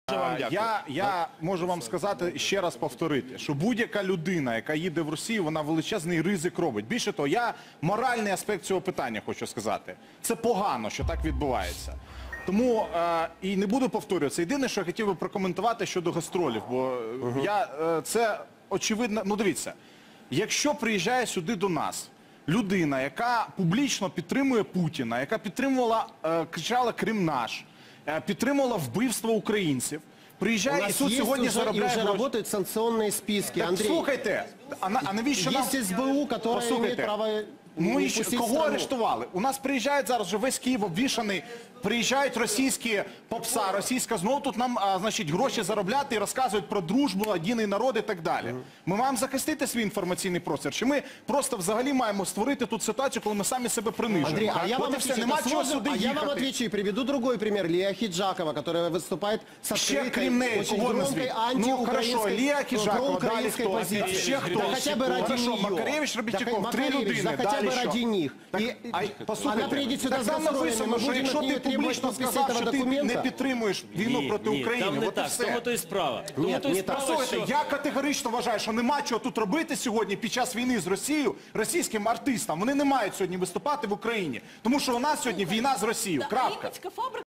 Я можу вам сказати, ще раз повторити, що будь-яка людина, яка їде в Росію, вона величезний ризик робить. Більше того, я моральний аспект цього питання хочу сказати. Це погано, що так відбувається. Тому, і не буду повторюватися, єдине, що я хотів би прокоментувати щодо гастролів, бо це очевидно, ну дивіться, якщо приїжджає сюди до нас людина, яка публічно підтримує Путіна, яка підтримувала, кричала «Крим наш», підтримувала вбивство українців, приїжджає і тут сьогодні заробляє гроші. У нас работают санкционные списки, Андрей. Слухайте, а навіщо нам... Есть СБУ, которая имеет право... Ну і кого арештували? У нас приїжджають зараз, вже весь Київ обвішаний, приїжджають російські попса, російська, знову тут нам, значить, гроші заробляти і розказують про дружбу, єдиний народ і так далі. Ми маємо захистити свій інформаційний простір, чи ми просто взагалі маємо створити тут ситуацію, коли ми самі себе принижуємо? Андрей, а я вам отвечу и приведу другой пример. Лия Хиджакова, которая выступает с открытой, очень громкой антиукраинской позицией. Ще хто? Хотя бы ради нее. Макаревич, Робітніков, 3 людини. Хотя бы ради них. Она приедет сюда за написано, що якщо ти публічно сказав, що ти не підтримуєш війну проти України, от і все. Тому то і справа. Послухайте, я категорично вважаю, що нема чого тут робити сьогодні під час війни з Росією російським артистам. Вони не мають сьогодні виступати в Україні, тому що у нас сьогодні війна з Росією. Крапка.